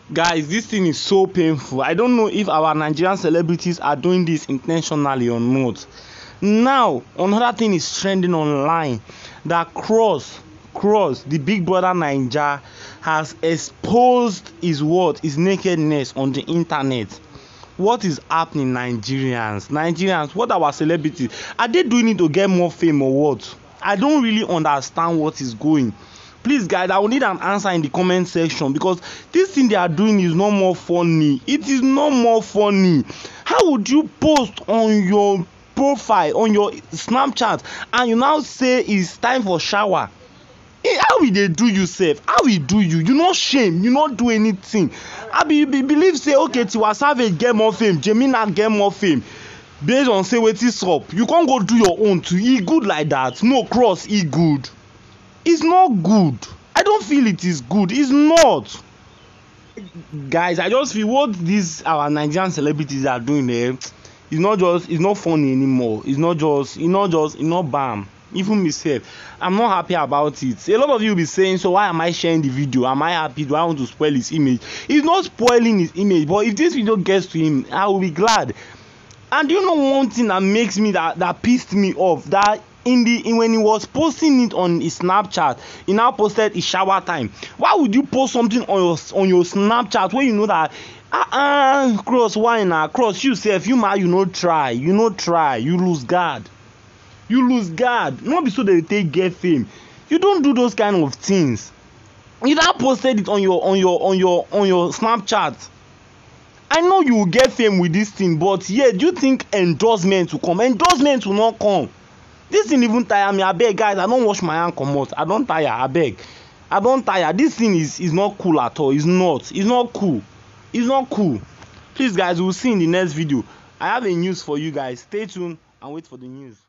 Guys, this thing is so painful. I don't know if our Nigerian celebrities are doing this intentionally or not. Now another thing is trending online that Cross, the Big Brother Naija, has exposed his nakedness on the internet. What is happening, Nigerians? What are our celebrities? Are they doing it to get more fame or what? I don't really understand what is going. Please guys, I will need an answer in the comment section, because this thing they are doing is not more funny. It is not more funny. How would you post on your profile, on your Snapchat, and you now say it's time for shower? How will they do you sef? How will do you? You no shame, you no do anything. You believe say okay, Tiwa Savage get more fame, Jemina get more fame based on say wetin sup. You can't go do your own too. E good like that? No, Cross, e good. It's not good. I don't feel it is good. It's not. Guys, I just feel what these our Nigerian celebrities are doing there, it's not funny anymore. It's not bam. Even myself, I'm not happy about it. A lot of you will be saying, so why am I sharing the video? Am I happy? Do I want to spoil his image? He's not spoiling his image, but if this video gets to him, I will be glad. And you know one thing that makes me that pissed me off, that when he was posting it on his Snapchat, he now posted his shower time. Why would you post something on your Snapchat when you know that Cross, why now? Cross, you sef, you no try, you lose guard. Not be so they take get fame. You don't do those kind of things. You now posted it on your Snapchat. I know you will get fame with this thing, but yeah, do you think endorsement will come? Endorsement will not come. This thing even tire me. Abeg guys, I don't wash my hand comot. I don tire, abeg. I don tire. This thing is not cool at all. It's not cool. Please guys, we'll see in the next video. I have a news for you guys. Stay tuned and wait for the news.